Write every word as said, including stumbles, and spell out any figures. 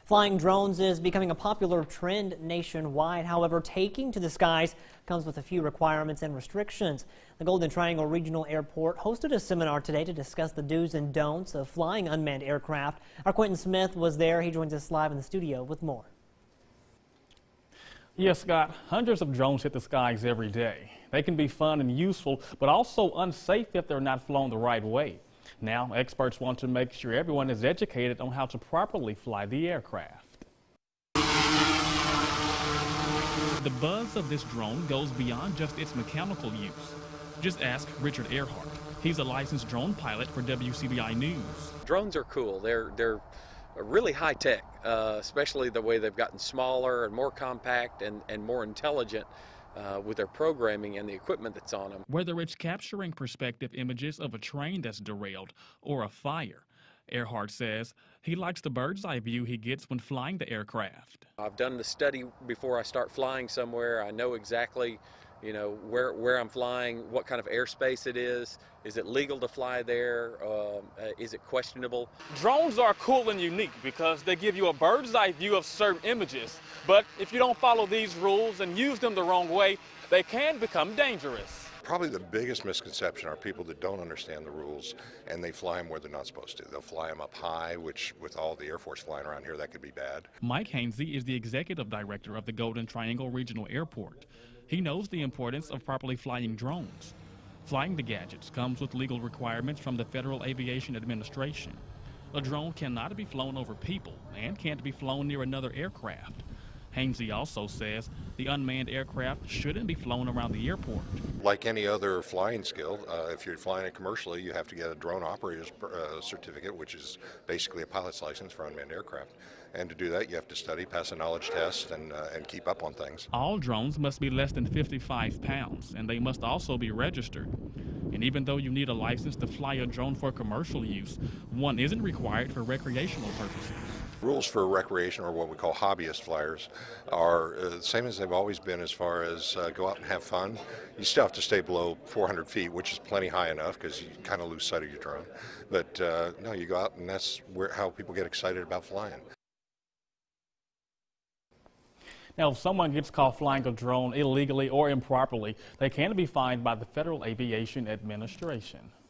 Flying drones is becoming a popular trend nationwide. However, taking to the skies comes with a few requirements and restrictions. The Golden Triangle Regional Airport hosted a seminar today to discuss the do's and don'ts of flying unmanned aircraft. Our Quentin Smith was there. He joins us live in the studio with more. Yes, Scott, hundreds of drones hit the skies every day. They can be fun and useful, but also unsafe if they're not flown the right way. Now, experts want to make sure everyone is educated on how to properly fly the aircraft. The buzz of this drone goes beyond just its mechanical use. Just ask Richard Earhart. He's a licensed drone pilot for W C B I News. Drones are cool. They're, they're really high tech, uh, especially the way they've gotten smaller and more compact and, and more intelligent. Uh, with their programming and the equipment that's on them. Whether it's capturing perspective images of a train that's derailed or a fire, Earhart says he likes the bird's eye view he gets when flying the aircraft. I've done the study before I start flying somewhere. I know exactly, you know, where, where I'm flying, what kind of airspace it is. Is it legal to fly there? Um, uh, is it questionable? Drones are cool and unique because they give you a bird's eye view of certain images. But if you don't follow these rules and use them the wrong way, they can become dangerous. Probably the biggest misconception are people that don't understand the rules and they fly them where they're not supposed to. They'll fly them up high, which with all the Air Force flying around here, that could be bad. Mike Hainsey is the executive director of the Golden Triangle Regional Airport. He knows the importance of properly flying drones. Flying the gadgets comes with legal requirements from the Federal Aviation Administration. A drone cannot be flown over people and can't be flown near another aircraft. Hainsey also says the unmanned aircraft shouldn't be flown around the airport. Like any other flying skill, uh, if you're flying it commercially, you have to get a drone operator's uh, certificate, which is basically a pilot's license for unmanned aircraft. And to do that, you have to study, pass a knowledge test, and, uh, and keep up on things. All drones must be less than fifty-five pounds, and they must also be registered. And even though you need a license to fly a drone for commercial use, one isn't required for recreational purposes. Rules for recreation, or what we call hobbyist flyers, are uh, the same as they've always been as far as uh, go out and have fun. You still have to stay below four hundred feet, which is plenty high enough because you kind of lose sight of your drone. But uh, no, you go out and that's where, how people get excited about flying. Now, if someone gets caught flying a drone illegally or improperly, they can be fined by the Federal Aviation Administration.